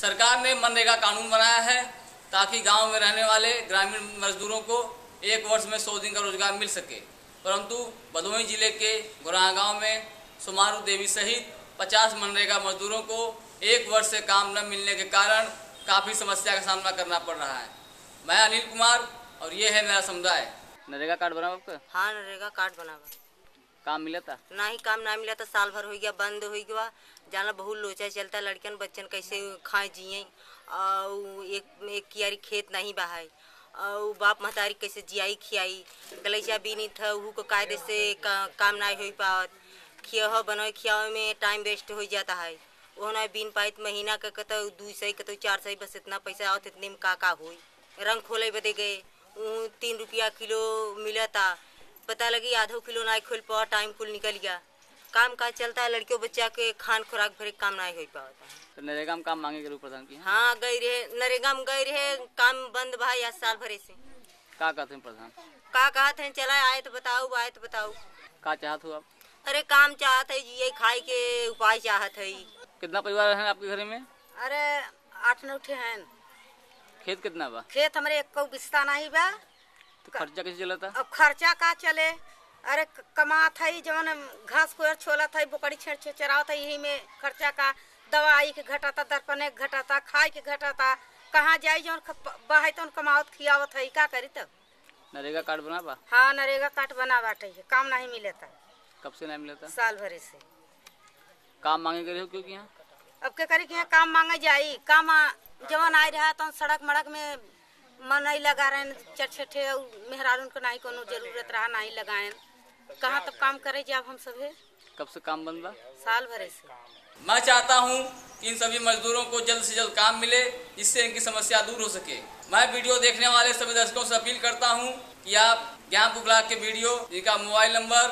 सरकार ने मनरेगा कानून बनाया है ताकि गांव में रहने वाले ग्रामीण मजदूरों को एक वर्ष में 100 दिन का रोजगार मिल सके, परंतु भदोही जिले के घोराहा गांव में सुमारू देवी सहित 50 मनरेगा मजदूरों को एक वर्ष से काम न मिलने के कारण काफ़ी समस्या का सामना करना पड़ रहा है। मैं अनिल कुमार और ये है मेरा समुदाय। नरेगा कार्ड बना आपका? हाँ, नरेगा कार्ड बना। काम मिला था? नहीं, काम ना मिला था, साल भर हो गया, बंद हो गया। जाना बहुत लोचा चलता, लड़कियन बच्चन कैसे खाए जिये, और एक कियारी खेत नहीं बहाई, और बाप महतारी कैसे जियाई खियाई, गलैचा भी नहीं था, वह को कायदे से काम नहीं हो पावत, खिया बनाए खियावे में टाइम वेस्ट हो जाता है। वो ना बीन पाइत महीना का कतो 200 कतो 400, बस इतना पैसा आवत, इतने में का हुई। रंग खोले बदे गए, 3 रुपया किलो मिला था, पता लगी आधो किलो नहीं खोल पाओ, टाइम कुल निकल गया। काम का चलता है, लड़कियों बच्चा के खान खुराक भरे काम नहीं हो पाता है। तो नरेगा में काम मांगे के प्रधान की? हाँ, गई रहे, नरेगा में गई रहे, काम बंद भाई आज साल भरे से। का कहते हैं प्रधान? का कहते हैं, चला आए तो बताओ, आए तो बताओ। का चाहत हो आप? अरे काम चाहत है, ये खाए के उपाय चाहत है। कितना परिवार है आपके घर में? अरे 8-9 ठे हैं। खेत कितना बा? खेत हमारे एक बिस्ता नहीं बा। तो खर्चा कैसे चला था? अब खर्चा का चले, अरे कमात है, जवन घास को छोला था, बोकड़ी छेड़ चरावत है, यही में खर्चा का दवाई के घटाता, दर्पणे के घटाता, खाए के घटाता, कहाँ जाई जवन बाहे तो कमावत खियावत है, का करी तब। नरेगा कार्ड बना बा? हाँ, नरेगा कार्ड बना बाटे, काम नहीं मिले था। कब से नहीं मिला था? साल भरे से। काम मांगे करे हो क्योंकि यहाँ? अब क्या करी कि यहाँ काम मांगे जाई, काम जवन आई रहा तो सड़क मड़क में मन नहीं लगा रहे, चटछटे मेहरारून को नहीं कोनो जरूरत रहा, नहीं लगाए, कहाँ तब काम करे जाब हम सभी। कब से काम बंद बा? साल भरे से। मैं चाहता हूं कि इन सभी मजदूरों को जल्द से जल्द काम मिले, जिससे इनकी समस्या दूर हो सके। मैं वीडियो देखने वाले सभी दर्शकों से अपील करता हूं कि आप ज्ञानपुर ब्लॉक के वीडियो, जिनका मोबाइल नंबर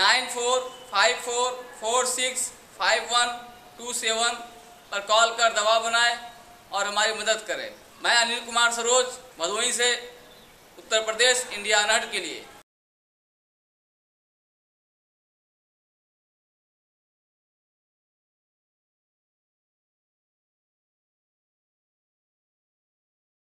9454465127 पर कॉल कर दबाव बनाएं और हमारी मदद करें। मैं अनिल कुमार सरोज, भदोही से, उत्तर प्रदेश, इंडिया अनहट के लिए।